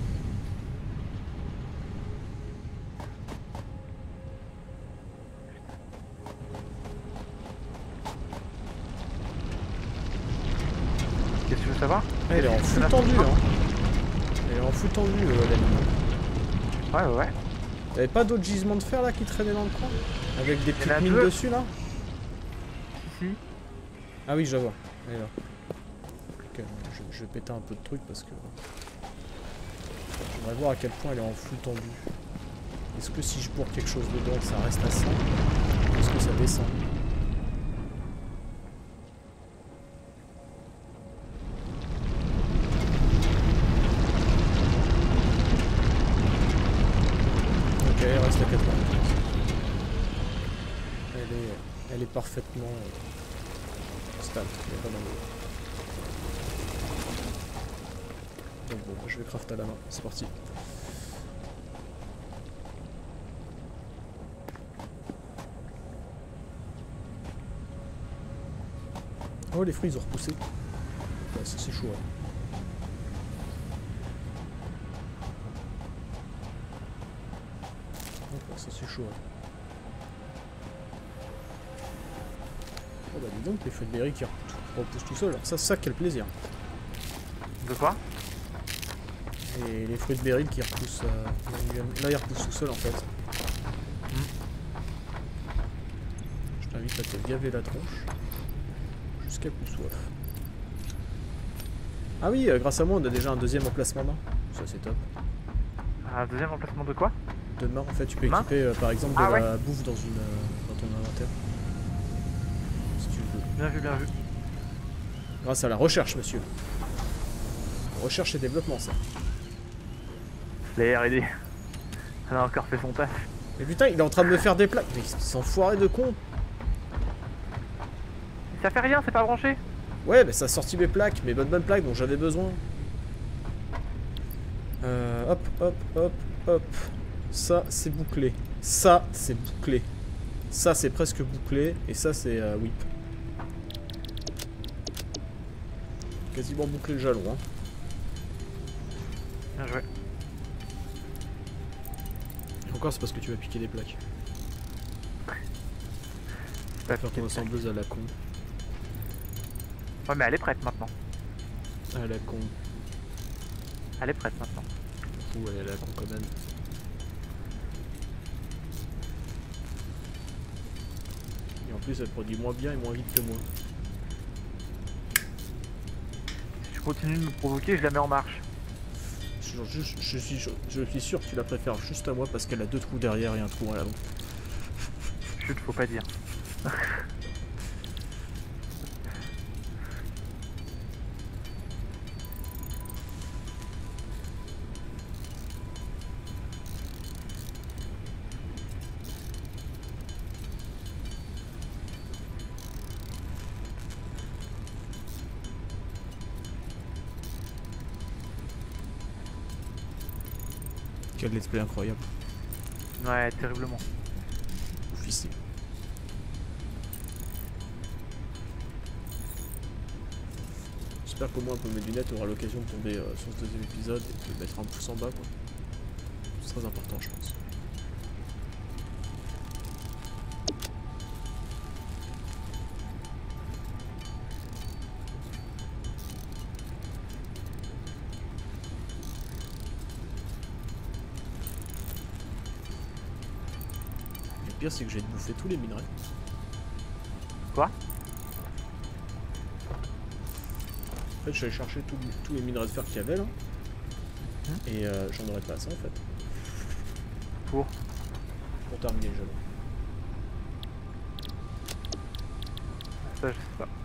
Qu'est-ce que tu veux savoir? Elle est en flux tendu hein. Elle est en flux tendu euh, la mine. Ouais ouais ouais. T'avais pas d'autres gisements de fer là qui traînaient dans le coin? Avec des Il y en petites a mines deux. dessus là? Si si. Ah oui, je la vois. Elle est là. Ok, je, je vais péter un peu de trucs parce que... J'aimerais voir à quel point elle est en flux tendu. Est-ce que si je bourre quelque chose dedans, ça reste à cent? Est-ce que ça descend? Ok, elle reste à quatre-vingt-quinze. Elle est, elle est parfaitement euh, stable. Il n'y a pas d'embrouille. Donc bon, je vais craft à la main. C'est parti. Oh, les fruits ils ont repoussé. Ouais, ça c'est chaud. Hein. Ouais, ça c'est chaud. Hein. Oh bah dis donc, les feuilles de berry qui repoussent tout seul. Alors ça, ça quel plaisir. De quoi? Et les fruits de berry qui repoussent. Euh, là ils repoussent tout seul en fait. Mm. Je t'invite à te gaver la tronche. Jusqu'à plus soif. Ah oui, euh, grâce à moi on a déjà un deuxième emplacement main. Ça c'est top. Un deuxième emplacement de quoi? De main en fait tu peux Main équiper euh, par exemple de Ah la ouais. bouffe dans, une, euh, dans ton inventaire. Si tu veux. Bien vu, bien vu. Grâce à la recherche monsieur. Recherche et développement ça. La R et D. Elle a encore fait son taf. Mais putain il est en train de me faire des plaques. Mais c'est enfoiré de con. Ça fait rien, c'est pas branché. Ouais mais ça a sorti mes plaques, mes bonnes bonnes plaques dont j'avais besoin. Euh, hop, hop, hop, hop. Ça c'est bouclé. Ça c'est bouclé. Ça c'est presque bouclé. Et ça c'est euh, whip. Quasiment bouclé le jalon hein. Bien joué. Et encore c'est parce que tu vas piquer des plaques. C'est pas Faire ton assembleuse à la con. Ouais mais elle est prête maintenant. À la con. Elle est prête maintenant. Fou, elle est à la con quand même. Et en plus elle produit moins bien et moins vite que moi. Si tu continues de me provoquer, je la mets en marche. Je, je, je, suis, je, je suis sûr que tu la préfères juste à moi parce qu'elle a deux trous derrière et un trou à l'avant. Chut, faut pas dire. Quel let's play incroyable. Ouais, terriblement. Officier. J'espère qu'au moins un peu mes lunettes aura l'occasion de tomber euh, sur ce deuxième épisode et de mettre un pouce en bas quoi. C'est très important je pense. Le pire c'est que j'ai bouffé tous les minerais. Quoi? En fait, j'allais chercher tout- tous les minerais de fer qu'il y avait là. Hum. Et euh, j'en aurais pas assez en fait. Pour pour terminer le jeu. Ça, je sais pas.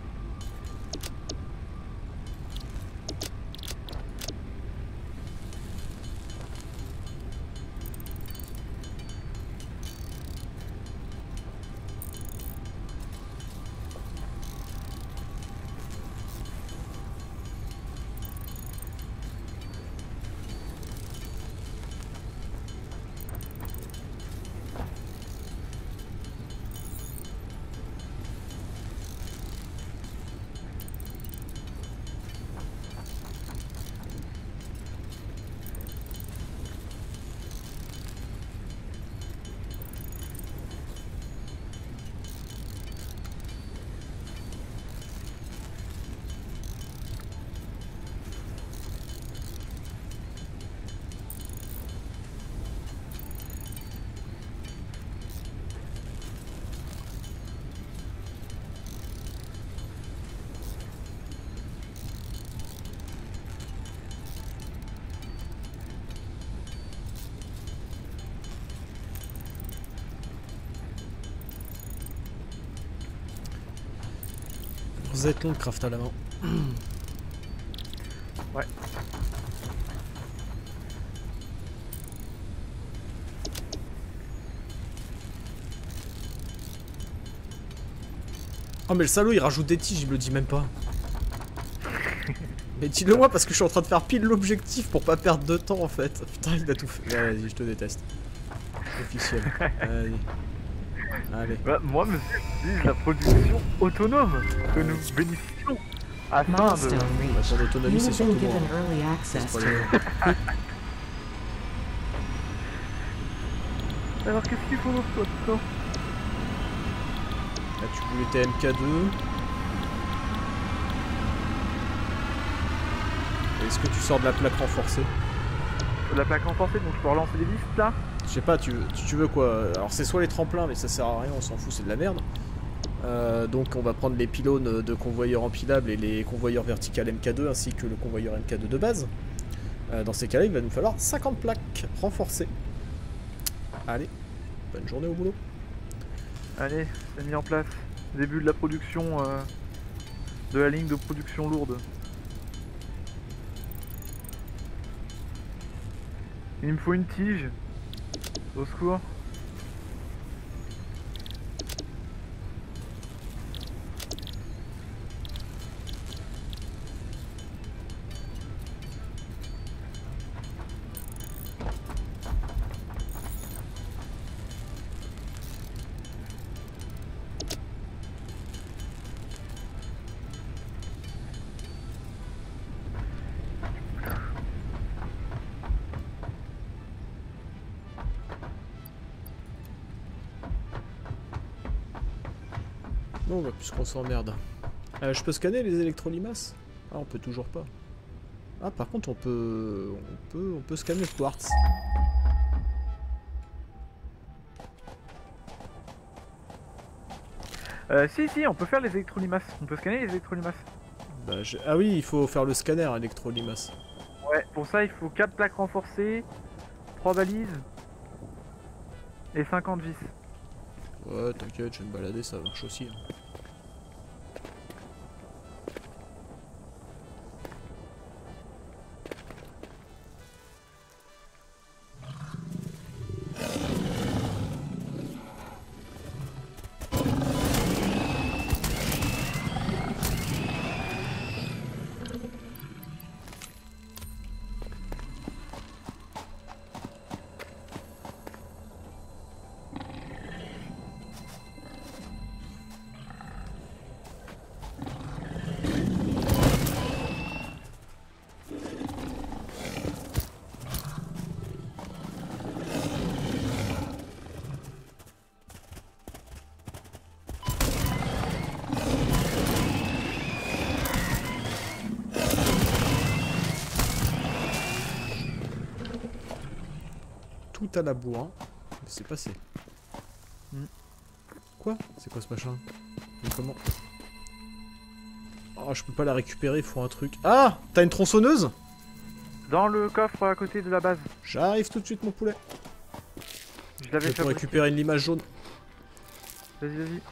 Vous êtes long de craft à la main. Ouais. Oh mais le salaud il rajoute des tiges, il me le dit même pas. Mais dis-le moi parce que je suis en train de faire pile l'objectif pour pas perdre de temps en fait. Putain il a tout fait. Ouais, vas-y je te déteste. Officiel. Allez. Allez. Bah, moi, monsieur, je dis la production autonome que nous bénéficions afin de... Milestone Bah, reached. son autonomie You c'est have surtout been moi. given early access C'est to pas le- Alors, qu'est-ce qu'il faut d'autre, toi? Là tu voulais T M K deux. Est-ce que tu sors de la plaque renforcée? De la plaque renforcée, donc je peux relancer les listes, là? Je sais pas, tu, tu, tu veux quoi? Alors c'est soit les tremplins, mais ça sert à rien, on s'en fout, c'est de la merde. Euh, donc on va prendre les pylônes de convoyeurs empilables et les convoyeurs verticales M K deux ainsi que le convoyeur M K deux de base. Euh, dans ces cas-là, il va nous falloir cinquante plaques renforcées. Allez, bonne journée au boulot. Allez, c'est mis en place. Début de la production euh, de la ligne de production lourde. Il me faut une tige. Au secours. Bon bah puisqu'on s'emmerde. Euh, je peux scanner les électrolimaces? Ah on peut toujours pas. Ah par contre on peut. On peut. On peut scanner le quartz. Euh, si, si, on peut faire les électrolimaces. On peut scanner les électrolimaces. Bah, je... Ah oui, il faut faire le scanner électrolimace. Ouais, pour ça, il faut quatre plaques renforcées, trois balises et cinquante vis. Ouais, t'inquiète, je vais me balader, ça marche aussi. Hein. Tout à la bourre. C'est passé. Hmm. Quoi? C'est quoi ce machin? Mais comment? Oh, je peux pas la récupérer, il faut un truc. Ah! T'as une tronçonneuse? Dans le coffre à côté de la base. J'arrive tout de suite, mon poulet. Je l'avais Je peux fabriqué. récupérer une limage jaune. Vas-y, vas-y.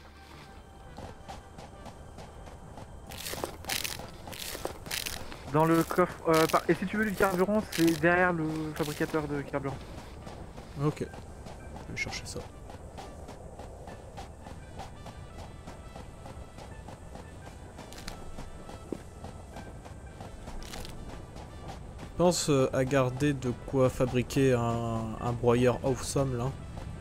Dans le coffre. Euh, par- Et si tu veux du carburant, c'est derrière le fabricateur de carburant. Ok. Je vais chercher ça. Pense euh, à garder de quoi fabriquer un, un broyeur awesome là.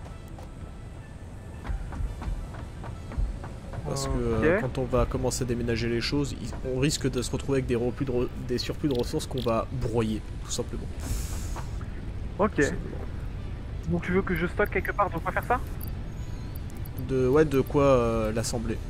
Parce que euh, Ok. quand on va commencer à déménager les choses, il- on risque de se retrouver avec des, replus de re- des surplus de ressources qu'on va broyer, tout simplement. Ok. Tout simplement. Donc tu veux que je stocke quelque part, donc on va faire ça? De, ouais, de quoi euh, l'assembler.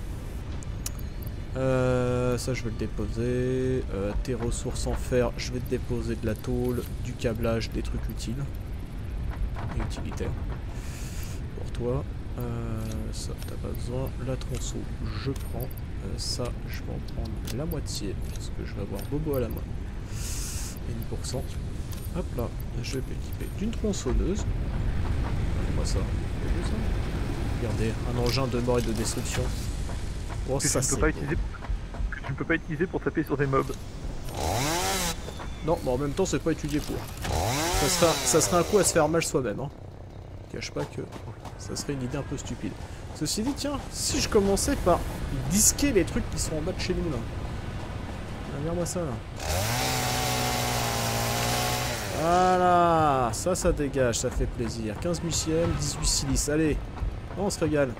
Euh, ça je vais le déposer. Euh, tes ressources en fer, je vais te déposer de la tôle, du câblage, des trucs utiles. Et utilitaires. Pour toi. Euh, ça t'as pas besoin. La tronçon, je prends. Euh, ça, je vais en prendre la moitié. Parce que je vais avoir Bobo à la main. Et dix pour cent. Hop là. Je vais m'équiper d'une tronçonneuse. Moi ça. C'est beau, ça. Regardez, un engin de mort et de destruction. Oh, Que ça tu ne c'est peux pas beau. utiliser. Que tu ne peux pas utiliser pour taper sur des mobs. Non, mais en même temps, c'est pas étudié pour. Ça serait, un, ça serait un coup à se faire mal soi-même. Hein. Je cache pas que ça serait une idée un peu stupide. Ceci dit, tiens, si je commençais par disquer les trucs qui sont en bas de chez nous là. Regarde-moi ça là. Voilà, ça, ça dégage, ça fait plaisir. quinze mucième, dix-huit silice, allez, on se régale.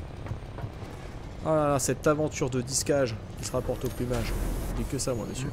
Oh là là, cette aventure de disquage qui se rapporte au plumage. Je dis que ça, moi, monsieur.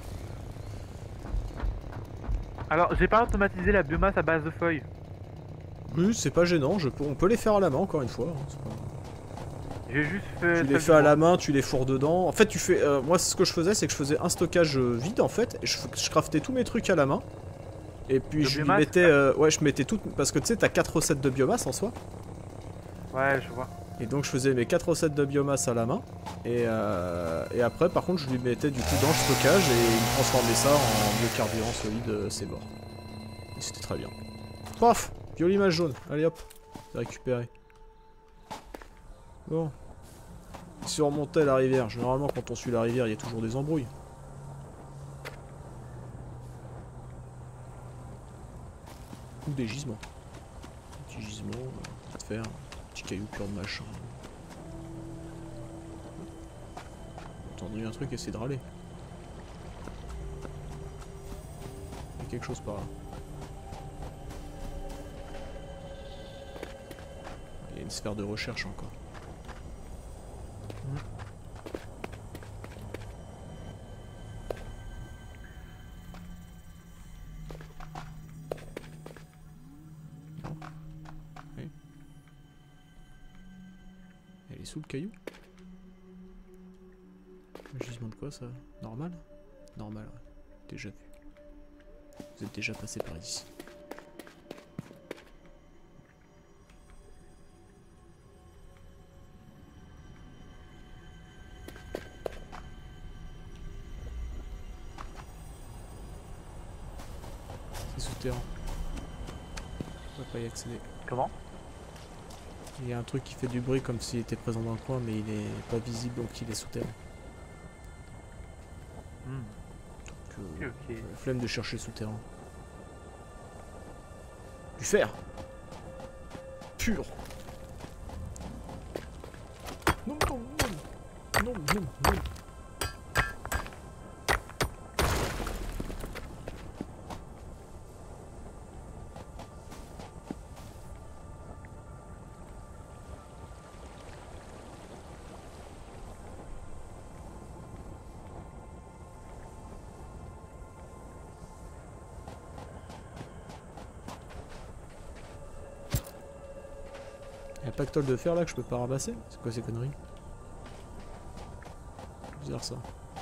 Alors, j'ai pas automatisé la biomasse à base de feuilles. Oui, c'est pas gênant, je peux, on peut les faire à la main, encore une fois. Hein, c'est pas... J'ai juste fait. Tu les celle fais du à la bois. main, tu les fourres dedans. En fait, tu fais. Euh, moi, ce que je faisais, c'est que je faisais un stockage euh, vide en fait. Et je, je craftais tous mes trucs à la main. Et puis De je lui biomasse, mettais. Euh, ouais, je mettais tout. Parce que tu sais, t'as quatre recettes de biomasse en soi. Ouais, je vois. Et donc, je faisais mes quatre recettes de biomasse à la main. Et, euh, et après, par contre, je lui mettais du coup dans le stockage. Et il me transformait ça en biocarburant solide. euh, C'est mort. Et c'était très bien. Paf! Biolimage jaune. Allez hop. C'est récupéré. Bon. Si on remontait la rivière, généralement quand on suit la rivière, il y a toujours des embrouilles. Ou des gisements. Petit gisement, euh, petit fer, petit caillou pur de machin. J'ai entendu un truc essayer de râler. Il y a quelque chose par là. Il y a une sphère de recherche encore. Elle est sous le caillou? Le gisement de quoi ça? Normal? Normal, ouais. Déjà vu. Vous êtes déjà passé par ici. C'est souterrain. On va pas y accéder. Comment? Il y a un truc qui fait du bruit comme s'il était présent dans le coin, mais il est pas visible donc il est souterrain. Hmm. Donc, euh, Ok, ok. la flemme de chercher souterrain. Du fer! Pur! Non, non, non! Non, non, non! Y'a un pactole de fer là que je peux pas ramasser? C'est quoi ces conneries? Bizarre ça.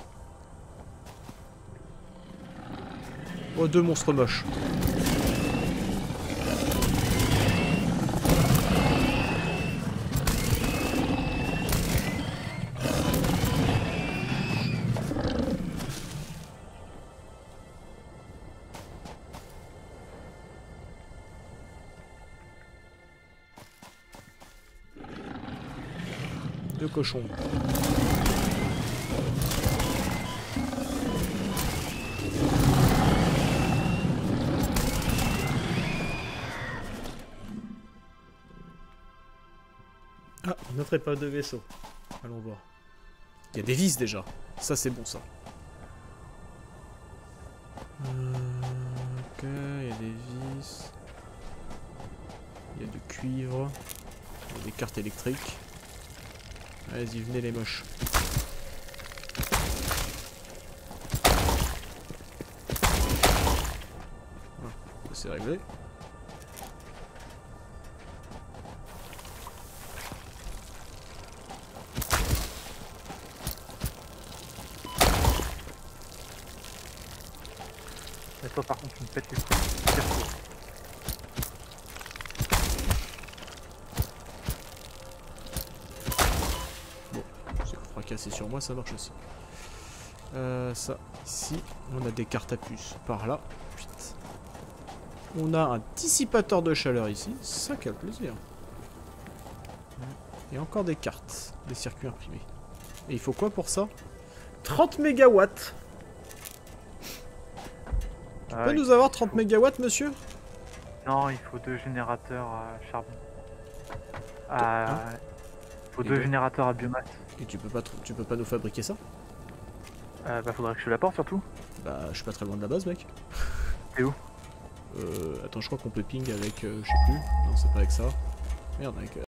Oh, deux monstres moches. Deux cochons. Ah, notre épave de vaisseau. Allons voir. Il y a des vis déjà. Ça c'est bon ça. Euh, ok, il y a des vis. Il y a du cuivre. Il y a des cartes électriques. Allez-y, venez les moches. Voilà, c'est réglé. Et toi par contre tu me pètes les couilles. Casser sur moi, ça marche aussi. Euh, ça, ici, on a des cartes à puce par là. Putain. On a un dissipateur de chaleur ici, ça quel plaisir. Et encore des cartes, des circuits imprimés. Et il faut quoi pour ça? trente mégawatts. Tu Ah, peux nous avoir trente mégawatts, monsieur? Non, il faut deux générateurs à charbon. Ah, Hein? il faut Et deux le- générateurs à biomasse. Et tu peux pas, tr- tu peux pas nous fabriquer ça? Euh, bah faudrait que je te l'apporte surtout. Bah, je suis pas très loin de la base, mec. T'es où? Euh, attends, je crois qu'on peut ping avec, euh, je sais plus. Non, c'est pas avec ça. Merde, avec...